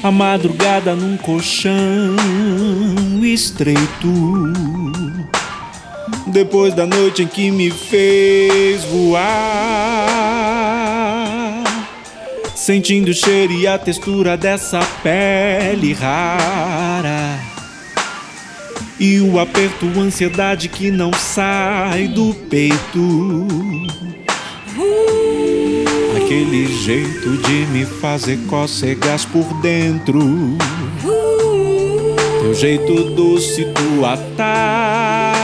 A madrugada num colchão estreito, depois da noite em que me fez voar, sentindo o cheiro e a textura dessa pele rara, e o aperto, a ansiedade que não sai do peito. Aquele jeito de me fazer cocegas por dentro, teu jeito doce, tua tara,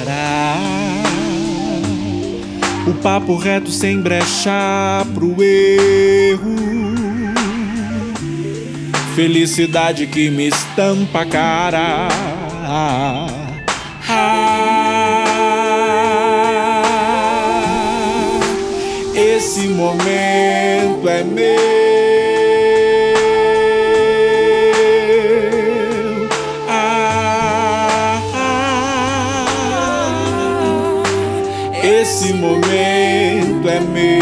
o papo reto sem brechar pro erro, felicidade que me estampa a cara. Esse momento é meu. Esse momento é meu,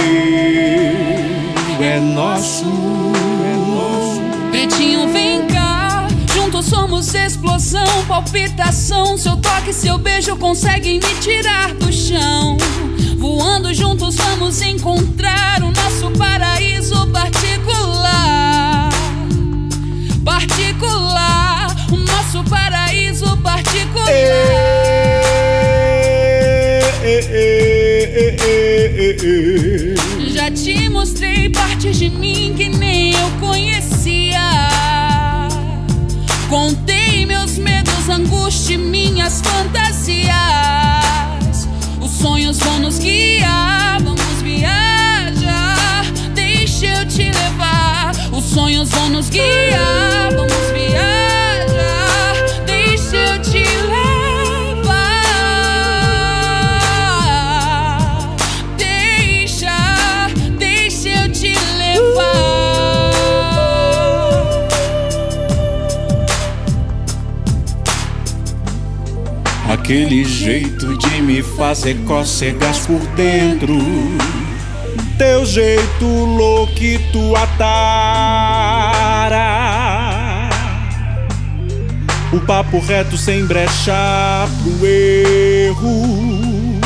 é nosso, é nosso. Pretinho, vem cá, juntos somos explosão, palpitação. Seu toque, seu beijo conseguem me tirar do chão. Voando juntos vamos encontrar o nosso paraíso particular. Particular, o nosso paraíso particular. Já te mostrei partes de mim que nem eu conhecia. Contei meus medos, angústia e minhas fantasias. Os sonhos vão nos guiar, vamos viajar. Deixa eu te levar. Os sonhos vão nos guiar, vamos viajar. Deixa eu te levar. Deixa eu te levar. Aquele jeito de me fazer cocegas por dentro, teu jeito louco e tua tara, o papo reto sem brechar pro erro,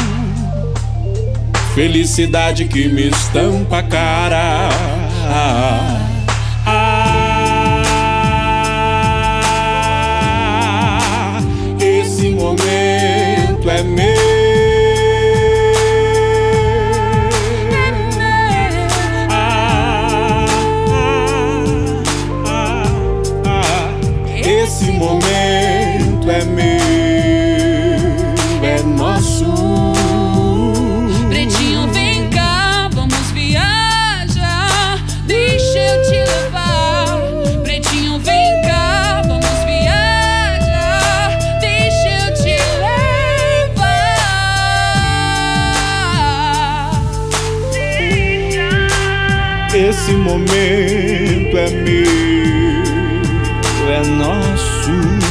felicidade que me estampa a cara. Esse momento é meu. Esse momento é meu, é nosso. Pretinho, vem cá, vamos viajar. Deixa eu te levar. Pretinho, vem cá, vamos viajar. Deixa eu te levar. Esse momento é meu, é nosso.